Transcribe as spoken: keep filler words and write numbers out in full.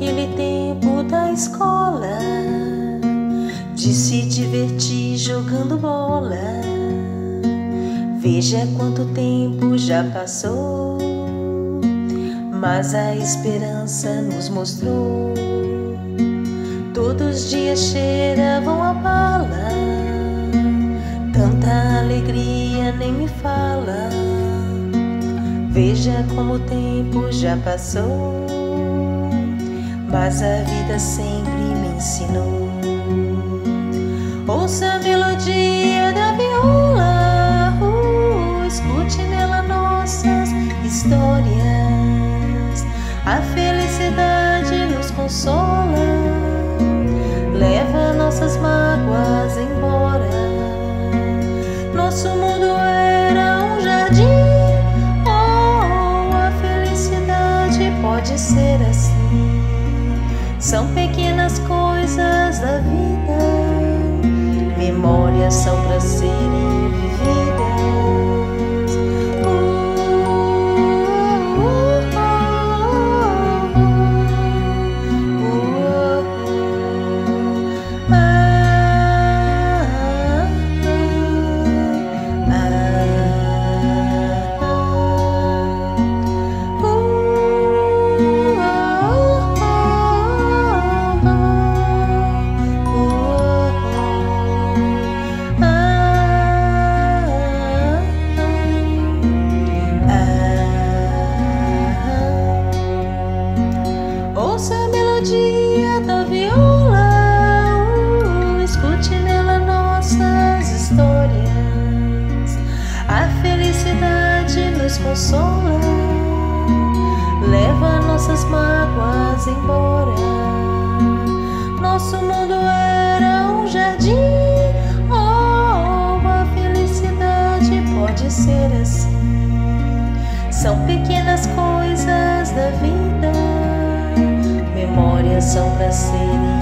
naquele tempo da escola, de se divertir jogando bola. Veja quanto tempo já passou, mas a esperança nos mostrou. Todos os dias cheiravam a bala, tanta alegria nem me fala. Veja como o tempo já passou, mas a vida sempre me ensinou. Ouça a melodia da viola, uh, escute nela nossas histórias. A felicidade nos consola, leva nossas mágoas embora. Nosso mundo era um jardim, oh, a felicidade pode ser assim. São pequenas coisas da vida, memórias são para serem vividas. Ouça a melodia da viola, uh, escute nela nossas histórias. A felicidade nos consola, leva nossas mágoas embora. Nosso mundo era um jardim, oh, a felicidade pode ser assim. São pequenas coisas da vida, memórias são para serem